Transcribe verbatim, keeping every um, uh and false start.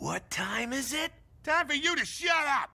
What time is it? Time for you to shut up!